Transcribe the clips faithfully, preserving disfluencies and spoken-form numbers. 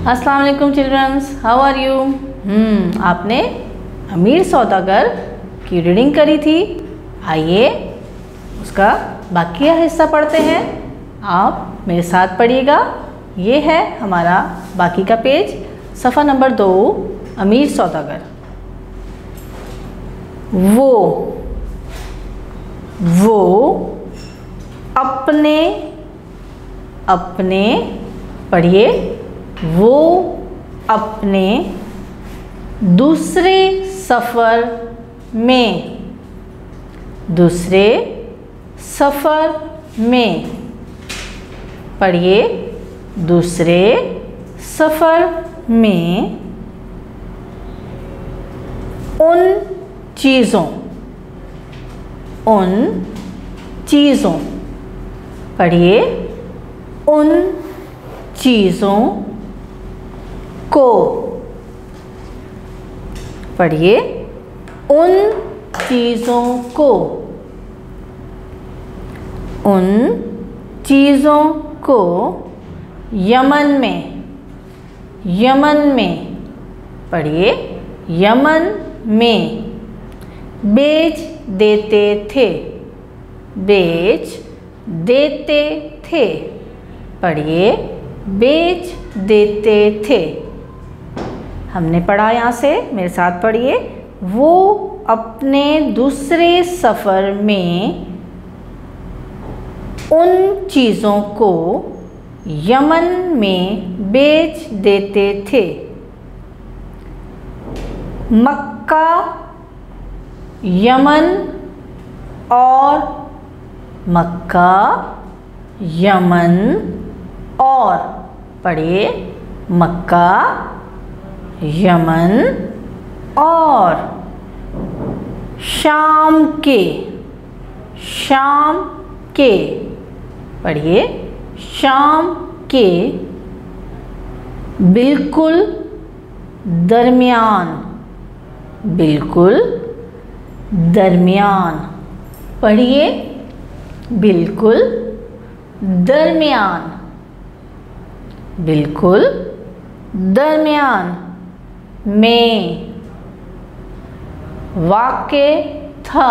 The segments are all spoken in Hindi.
अस्सलाम वालेकुम childrens, how are you. Hmm आपने अमीर सौदागर की रीडिंग करी थी। आइए उसका बाकी हिस्सा पढ़ते हैं। आप मेरे साथ पढ़िएगा। ये है हमारा बाकी का पेज, सफ़ा नंबर दो, अमीर सौदागर। वो वो अपने अपने पढ़िए वो अपने दूसरे सफ़र में दूसरे सफ़र में पढ़िए दूसरे सफ़र में उन चीज़ों उन चीज़ों पढ़िए उन चीज़ों को पढ़िए उन चीज़ों को उन चीज़ों को यमन में यमन में पढ़िए यमन में बेच देते थे बेच देते थे पढ़िए बेच देते थे। हमने पढ़ा यहाँ से, मेरे साथ पढ़िए। वो अपने दूसरे सफ़र में उन चीज़ों को यमन में बेच देते थे। मक्का, यमन और मक्का, यमन और पढ़िए मक्का, यमन और शाम के शाम के पढ़िए शाम के बिल्कुल दरमियान बिल्कुल दरमियान पढ़िए बिल्कुल दरमियान बिल्कुल दरमियान में वाक़े था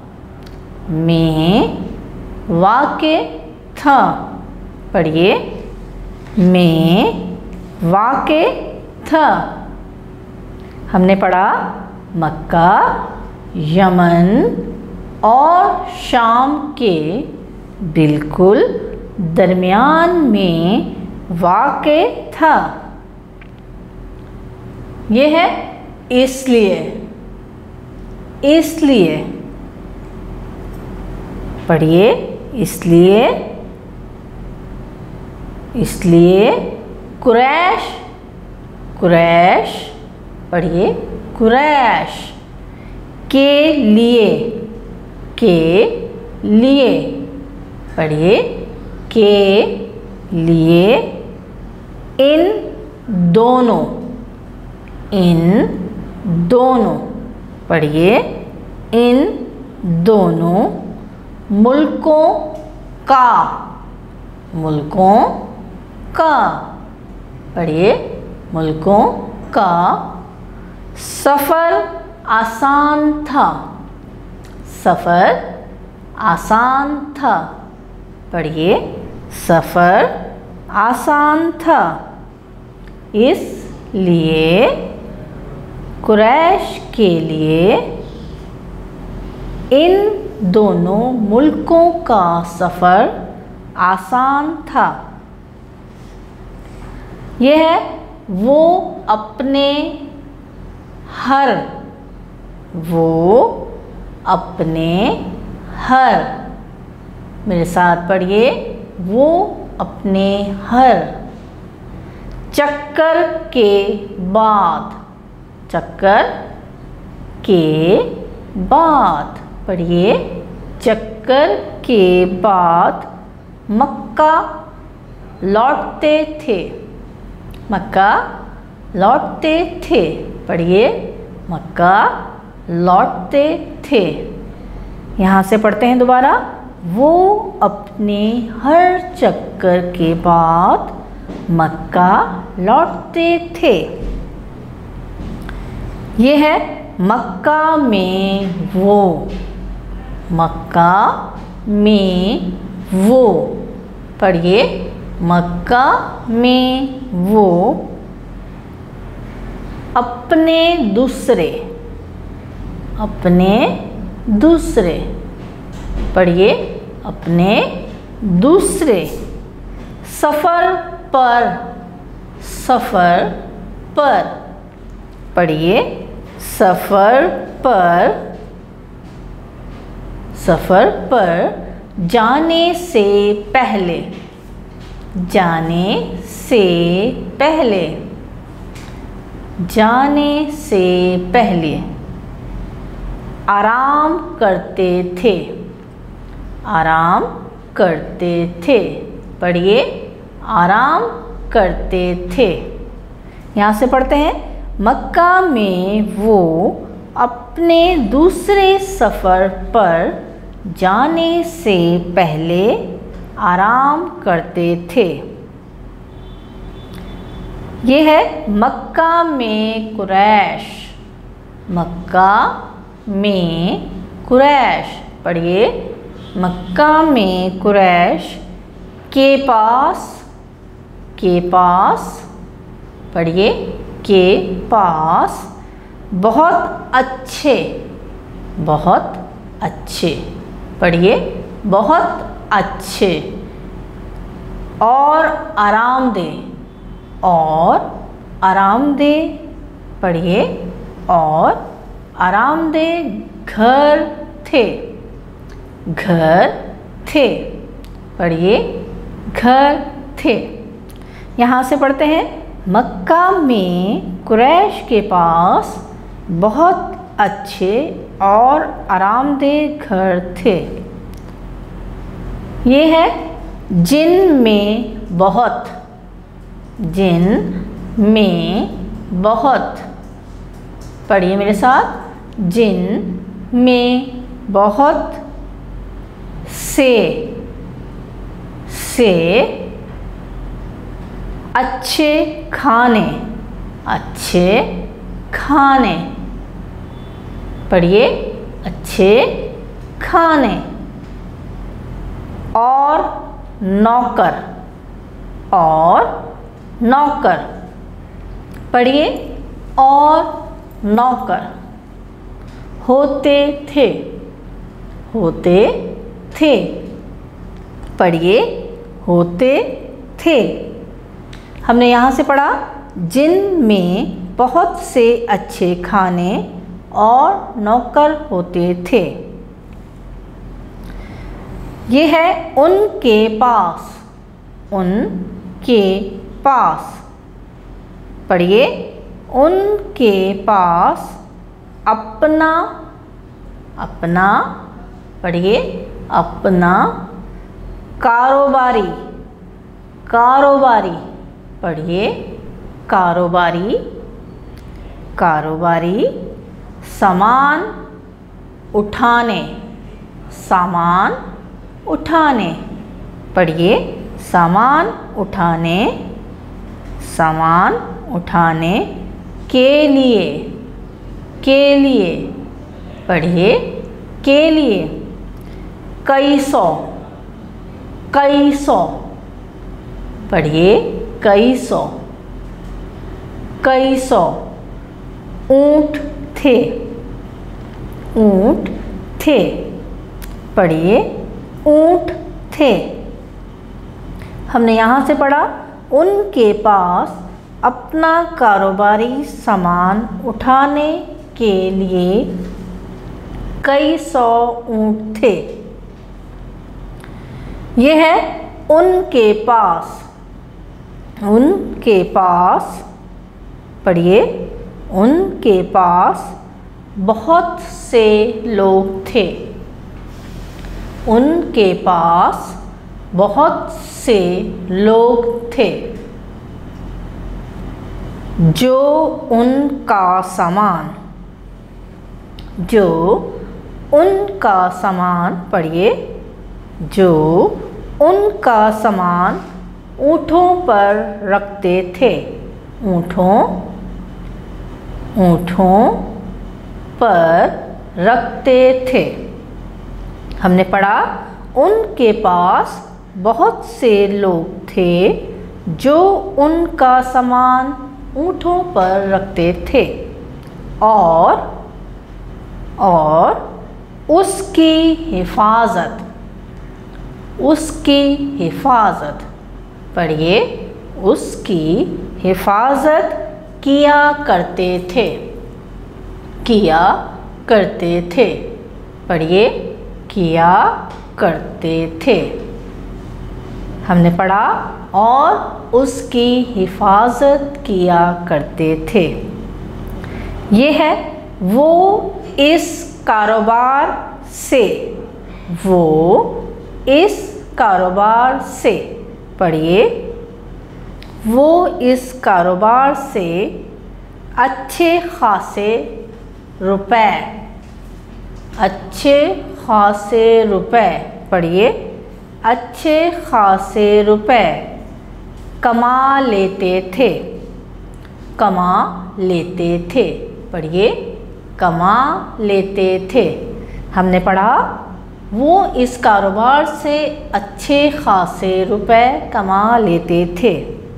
में वाक़े था पढ़िए में वाक़े था। हमने पढ़ा मक्का, यमन और शाम के बिल्कुल दरमियान में वाक़े था। यह है इसलिए इसलिए पढ़िए इसलिए इसलिए कुरैश कुरैश पढ़िए कुरैश के लिए के लिए पढ़िए के लिए इन दोनों इन दोनों पढ़िए इन दोनों मुल्कों का मुल्कों का पढ़िए मुल्कों का सफ़र आसान था सफ़र आसान था पढ़िए सफ़र आसान था। इसलिए कुरैश के लिए इन दोनों मुल्कों का सफ़र आसान था। यह है वो अपने हर वो अपने हर मेरे साथ पढ़िए वो अपने हर चक्कर के बाद चक्कर के बाद पढ़िए चक्कर के बाद मक्का लौटते थे मक्का लौटते थे पढ़िए मक्का लौटते थे। यहाँ से पढ़ते हैं दोबारा। वो अपने हर चक्कर के बाद मक्का लौटते थे। ये है मक्का में वो, मक्का में वो। पढ़िए, मक्का में वो अपने दूसरे, अपने दूसरे। पढ़िए, अपने दूसरे सफ़र पर, सफ़र पर। पढ़िए, सफ़र पर, सफ़र पर जाने से पहले, जाने से पहले, जाने से पहले आराम करते थे, आराम करते थे। पढ़िए, आराम करते थे। यहाँ से पढ़ते हैं, मक्का में वो अपने दूसरे सफ़र पर जाने से पहले आराम करते थे। ये है मक्का में कुरैश, मक्का में कुरैश। पढ़िए, मक्का में कुरैश के पास, के पास। पढ़िए, के पास बहुत अच्छे, बहुत अच्छे। पढ़िए, बहुत अच्छे और आरामदेह, और आरामदेह। पढ़िए, और आरामदेह घर थे, घर थे। पढ़िए, घर थे। यहाँ से पढ़ते हैं, मक्का में कुरैश के पास बहुत अच्छे और आरामदेह घर थे। ये है जिन में बहुत, जिन में बहुत। पढ़िए मेरे साथ, जिन में बहुत से, से अच्छे खाने, अच्छे खाने। पढ़िए, अच्छे खाने और नौकर, और नौकर। पढ़िए, और नौकर होते थे, होते थे। पढ़िए, होते थे। हमने यहाँ से पढ़ा, जिन में बहुत से अच्छे खाने और नौकर होते थे। ये है उनके पास, उनके पास। पढ़िए, उनके पास अपना, अपना। पढ़िए, अपना कारोबारी, कारोबारी। पढ़िए, कारोबारी, कारोबारी सामान उठाने, सामान उठाने। पढ़िए, सामान उठाने, सामान उठाने के लिए, के लिए। पढ़िए, के लिए कई सौ, कई सौ। पढ़िए, कई सौ, कई सौ ऊंट थे, ऊंट थे। पढ़िए, ऊंट थे। हमने यहाँ से पढ़ा, उनके पास अपना कारोबारी सामान उठाने के लिए कई सौ ऊंट थे। ये है उनके पास, उनके पास। पढ़िए, उनके पास बहुत से लोग थे, उनके पास बहुत से लोग थे। जो उनका सामान, जो उनका सामान। पढ़िए, जो उनका सामान ऊँटों पर रखते थे। ऊँटों ऊँटों पर रखते थे। हमने पढ़ा उनके पास बहुत से लोग थे जो उनका सामान ऊँटों पर रखते थे और और उसकी हिफाजत उसकी हिफाजत पढ़िए उसकी हिफाजत किया करते थे किया करते थे पढ़िए किया करते थे। हमने पढ़ा और उसकी हिफाजत किया करते थे। ये है वो इस कारोबार से वो इस कारोबार से पढ़िए वो इस कारोबार से अच्छे खासे रुपए अच्छे खासे रुपए पढ़िए अच्छे खासे रुपए कमा लेते थे कमा लेते थे पढ़िए कमा लेते थे। हमने पढ़ा वो इस कारोबार से अच्छे खासे रुपए कमा लेते थे।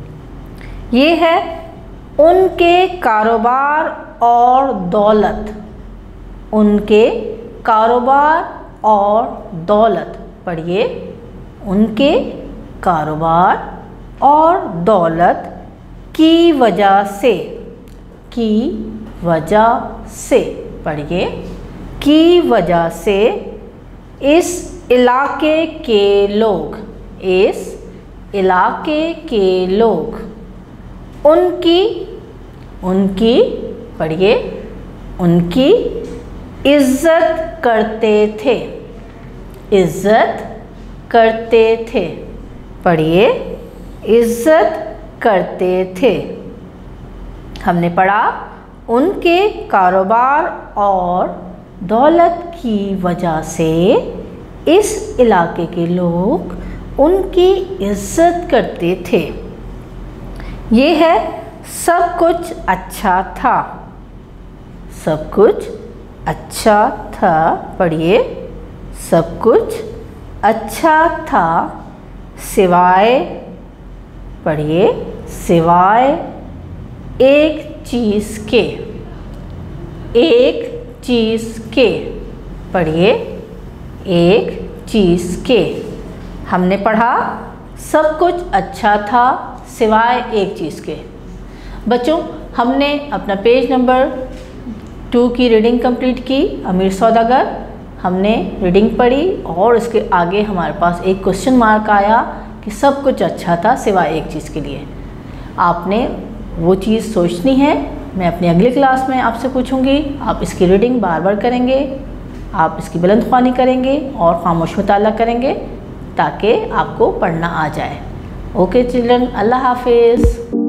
ये है उनके कारोबार और दौलत उनके कारोबार और दौलत पढ़िए उनके कारोबार और दौलत की वजह से की वजह से पढ़िए की वजह से इस इलाके के लोग इस इलाके के लोग उनकी उनकी पढ़िए उनकी इज्जत करते थे इज्जत करते थे पढ़िए इज्जत करते थे। हमने पढ़ा उनके कारोबार और दौलत की वजह से इस इलाके के लोग उनकी इज्जत करते थे। ये है सब कुछ अच्छा था सब कुछ अच्छा था पढ़िए सब कुछ अच्छा था सिवाय पढ़िए सिवाय एक चीज़ के एक चीज़ के पढ़िए एक चीज़ के। हमने पढ़ा सब कुछ अच्छा था सिवाय एक चीज़ के। बच्चों हमने अपना पेज नंबर टू की रीडिंग कंप्लीट की अमीर सौदागर। हमने रीडिंग पढ़ी और इसके आगे हमारे पास एक क्वेश्चन मार्क आया कि सब कुछ अच्छा था सिवाय एक चीज़ के लिए। आपने वो चीज़ सोचनी है। मैं अपनी अगली क्लास में आपसे पूछूंगी। आप इसकी रीडिंग बार बार करेंगे आप इसकी बुलंद ख्वानी करेंगे और खामोश मुताला करेंगे ताकि आपको पढ़ना आ जाए। ओके चिल्ड्रन अल्लाह हाफिज़।